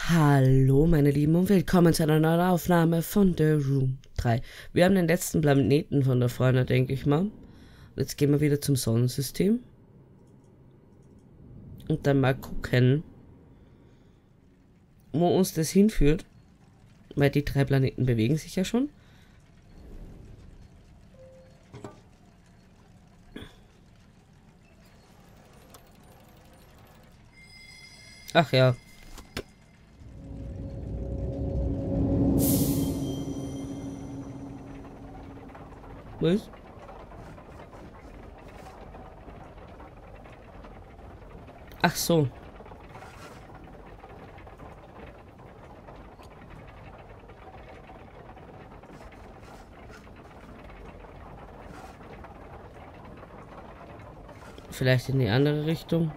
Hallo meine Lieben und willkommen zu einer neuen Aufnahme von The Room 3. Wir haben den letzten Planeten von der Freundin, denke ich mal. Jetzt gehen wir wieder zum Sonnensystem. Und dann mal gucken, wo uns das hinführt. Weil die 3 Planeten bewegen sich ja schon. Ach ja. Was? Ach so. Vielleicht in die andere Richtung.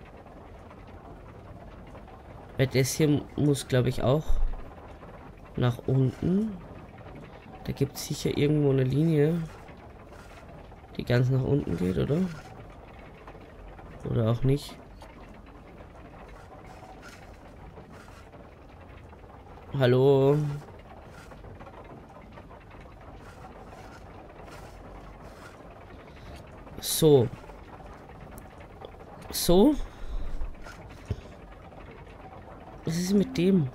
Weil das hier muss, glaube ich, auch nach unten. Da gibt es sicher irgendwo eine Linie, die ganz nach unten geht, oder? Oder auch nicht. Hallo? So. So? Was ist mit dem?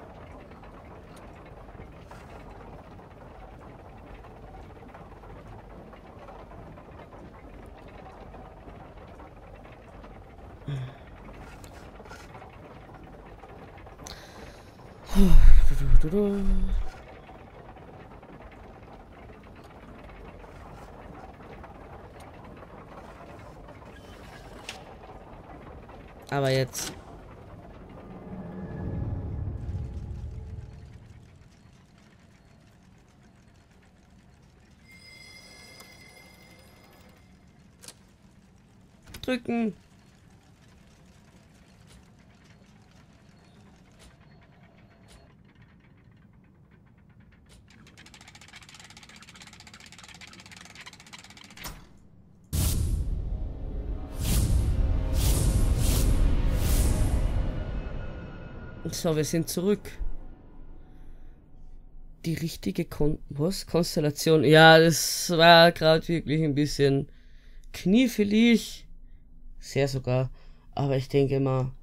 Aber jetzt. Drücken. So, wir sind zurück. Die richtige Konstellation. Ja, das war gerade wirklich ein bisschen knifflig. Sehr sogar. Aber ich denke mal,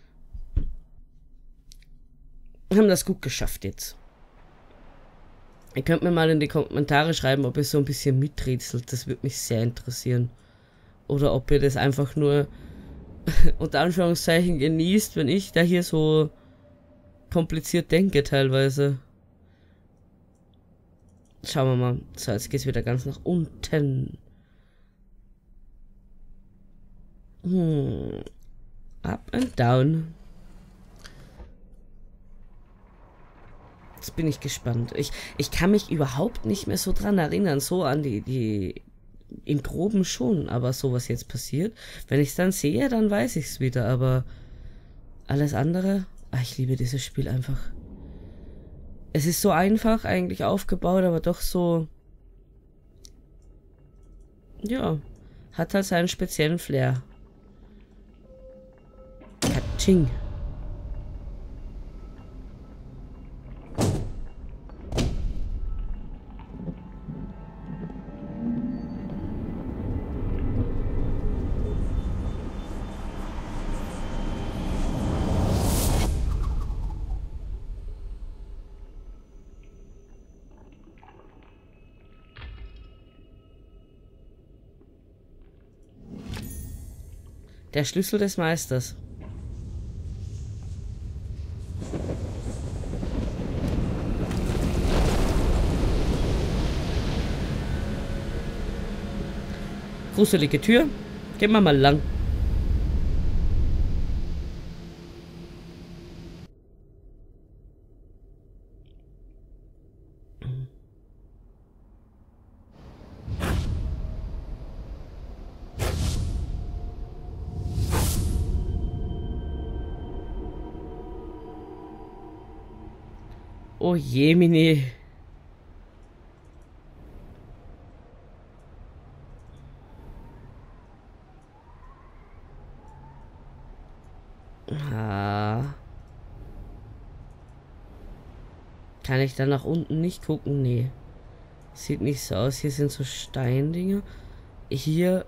wir haben das gut geschafft jetzt. Ihr könnt mir mal in die Kommentare schreiben, ob ihr so ein bisschen miträtselt. Das würde mich sehr interessieren. Oder ob ihr das einfach nur unter Anführungszeichen genießt, wenn ich da hier so kompliziert denke teilweise. Schauen wir mal. So, jetzt geht's wieder ganz nach unten. Up and down. Jetzt bin ich gespannt. Ich kann mich überhaupt nicht mehr so dran erinnern. So an die im Groben schon. Aber so was jetzt passiert. Wenn ich es dann sehe, dann weiß ich es wieder. Aber alles andere. Ach, ich liebe dieses Spiel einfach. Es ist so einfach eigentlich aufgebaut, aber doch so. Ja. Hat halt seinen speziellen Flair. Katsching. Der Schlüssel des Meisters. Gruselige Tür. Gehen wir mal lang. Oh je, Mini. Ah. Kann ich da nach unten nicht gucken? Nee. Sieht nicht so aus. Hier sind so Steindinger. Hier.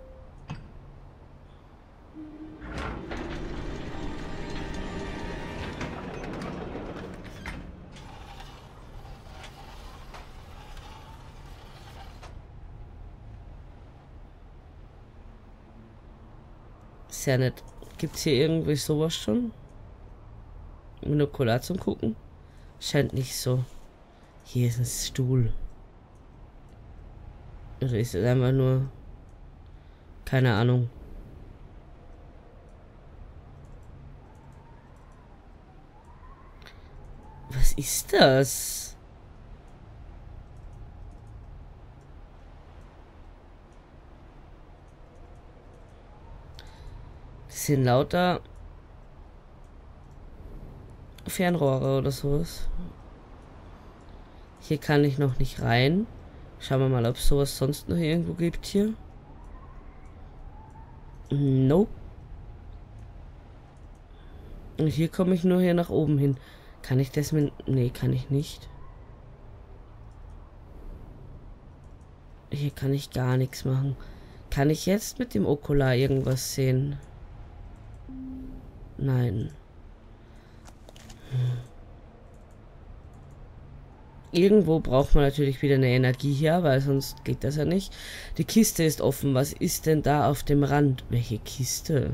Sehr nett. Gibt's hier irgendwie sowas schon? Binokular zum Gucken? Scheint nicht so. Hier ist ein Stuhl. Oder ist es einfach nur... Keine Ahnung. Was ist das? Das sind lauter Fernrohre oder sowas. Hier kann ich noch nicht rein. Schauen wir mal, ob es sowas sonst noch irgendwo gibt hier. Nope. Und hier komme ich nur hier nach oben hin. Kann ich das mit... Nee, kann ich nicht. Hier kann ich gar nichts machen. Kann ich jetzt mit dem Okular irgendwas sehen? Nein. Irgendwo braucht man natürlich wieder eine Energie her, weil sonst geht das ja nicht. Die Kiste ist offen. Was ist denn da auf dem Rand? Welche Kiste?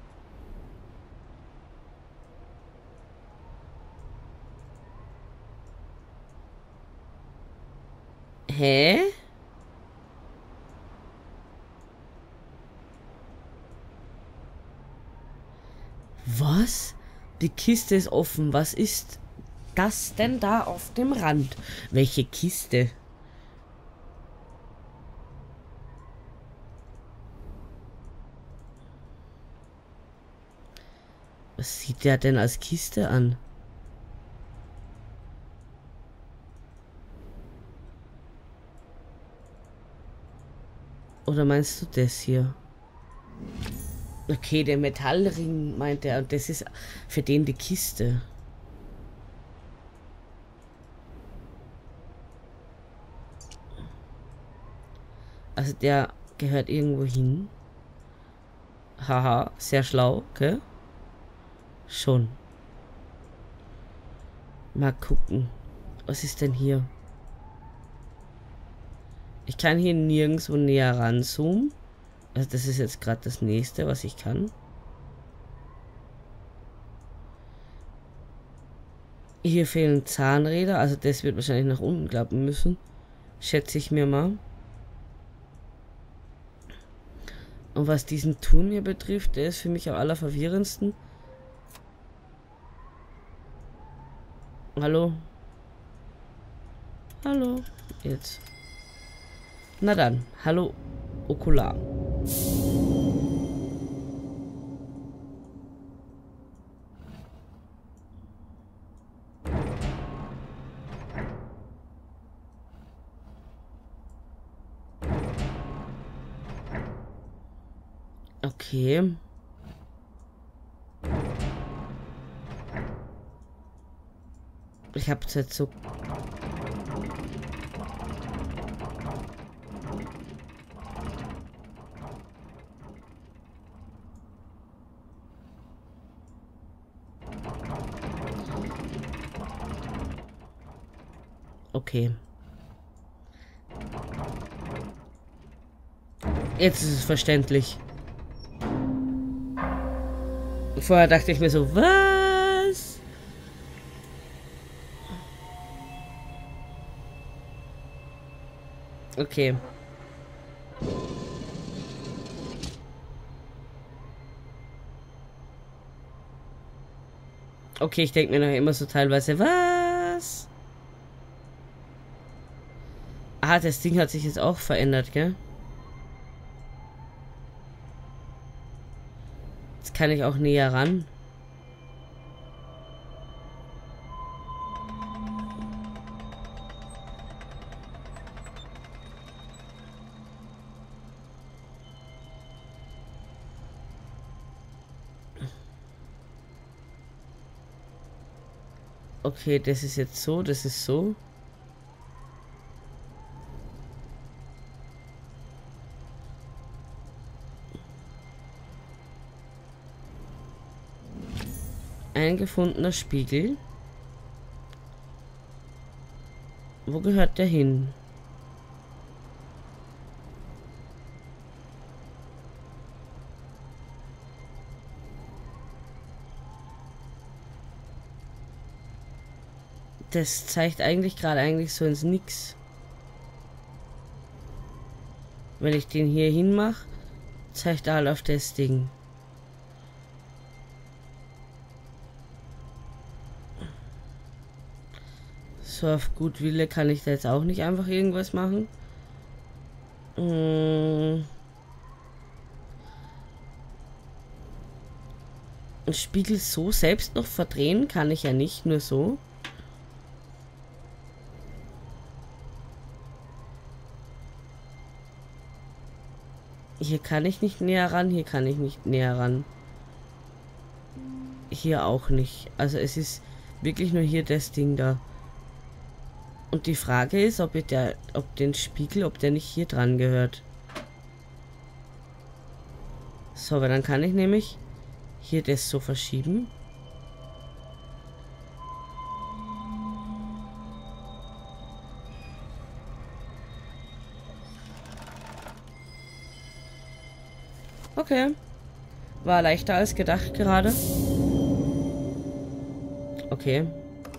Hä? Was? Die Kiste ist offen. Was ist das denn da auf dem Rand? Welche Kiste? Was sieht der denn als Kiste an? Oder meinst du das hier? Okay, der Metallring meint er. Und das ist für den die Kiste. Also der gehört irgendwo hin. Haha, sehr schlau, gell? Schon. Mal gucken. Was ist denn hier? Ich kann hier nirgendwo näher ranzoomen. Also das ist jetzt gerade das nächste, was ich kann. Hier fehlen Zahnräder. Also das wird wahrscheinlich nach unten klappen müssen. Schätze ich mir mal. Und was diesen Turm hier betrifft, der ist für mich am allerverwirrendsten. Hallo? Hallo? Jetzt. Na dann, hallo, Okular. Okay. Ich hab's jetzt so... Okay. Jetzt ist es verständlich. Vorher dachte ich mir so, was? Okay. Okay, ich denke mir noch immer so teilweise, was? Ah, das Ding hat sich jetzt auch verändert, gell? Jetzt kann ich auch näher ran. Okay, das ist jetzt so, das ist so. Ein gefundener Spiegel. Wo gehört der hin? Das zeigt eigentlich gerade so ins Nix. Wenn ich den hier hinmache, zeigt er halt auf das Ding. So auf gut Wille kann ich da jetzt auch nicht einfach irgendwas machen. Ein Spiegel so selbst noch verdrehen kann ich ja nicht, nur so. Hier kann ich nicht näher ran, hier kann ich nicht näher ran. Hier auch nicht. Also es ist wirklich nur hier das Ding da. Und die Frage ist, ob den Spiegel, ob der nicht hier dran gehört. So, aber dann kann ich nämlich hier das so verschieben. Okay. War leichter als gedacht gerade. Okay.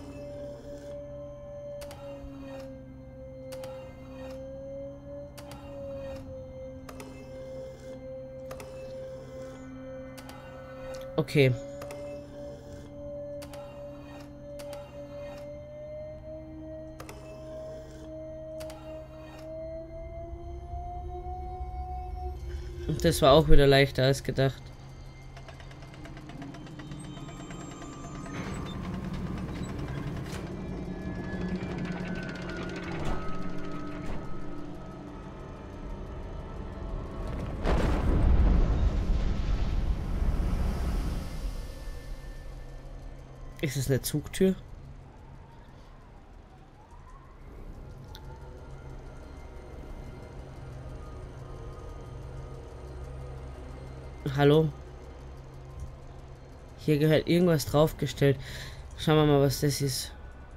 Okay. Das war auch wieder leichter als gedacht. Ist es eine Zugtür? Hallo? Hier gehört irgendwas draufgestellt. Schauen wir mal, was das ist.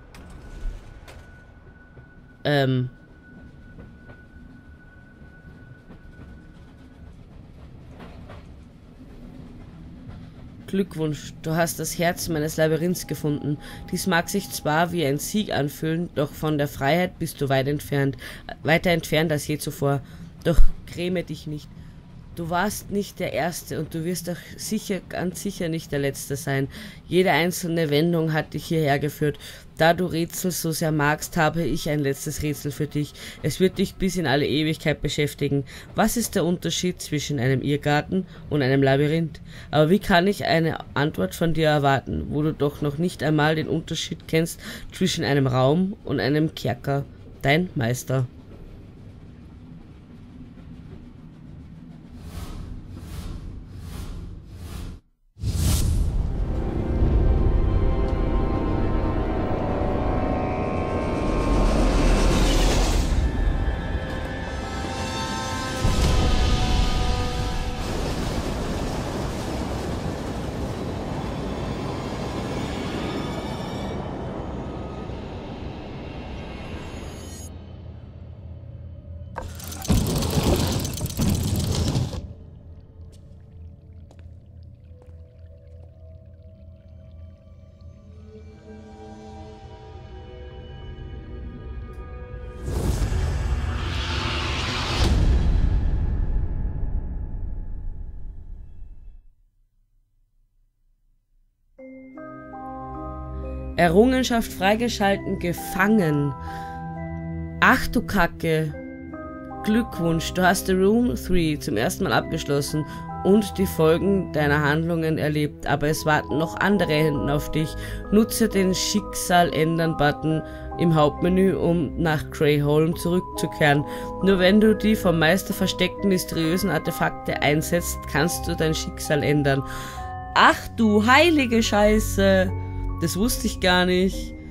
Glückwunsch, du hast das Herz meines Labyrinths gefunden. Dies mag sich zwar wie ein Sieg anfühlen, doch von der Freiheit bist du weiter entfernt als je zuvor. Doch gräme dich nicht. Du warst nicht der Erste und du wirst auch ganz sicher nicht der Letzte sein. Jede einzelne Wendung hat dich hierher geführt. Da du Rätsel so sehr magst, habe ich ein letztes Rätsel für dich. Es wird dich bis in alle Ewigkeit beschäftigen. Was ist der Unterschied zwischen einem Irrgarten und einem Labyrinth? Aber wie kann ich eine Antwort von dir erwarten, wo du doch noch nicht einmal den Unterschied kennst zwischen einem Raum und einem Kerker? Dein Meister. Errungenschaft freigeschalten, gefangen. Ach du Kacke. Glückwunsch, du hast The Room 3 zum ersten Mal abgeschlossen und die Folgen deiner Handlungen erlebt, aber es warten noch andere Händen auf dich. Nutze den Schicksal-Ändern-Button im Hauptmenü, um nach Greyholm zurückzukehren. Nur wenn du die vom Meister versteckten mysteriösen Artefakte einsetzt, kannst du dein Schicksal ändern. Ach du heilige Scheiße! Das wusste ich gar nicht.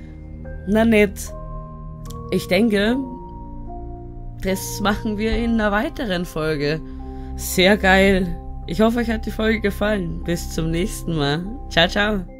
Na nett. Ich denke, das machen wir in einer weiteren Folge. Sehr geil. Ich hoffe, euch hat die Folge gefallen. Bis zum nächsten Mal. Ciao, ciao.